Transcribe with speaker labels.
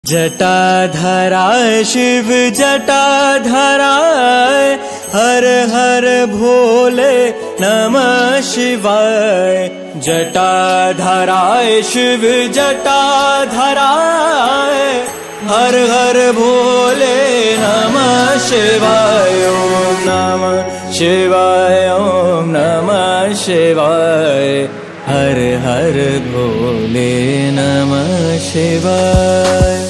Speaker 1: जटाधराय शिव जटाधराय, हर हर भोले नमः शिवाय। जटाधराय शिव जटाधराय, हर हर भोले नमः शिवाय। ओम नमः शिवाय, ओम नमः शिवाय, हर हर भोले नमः शिवाय।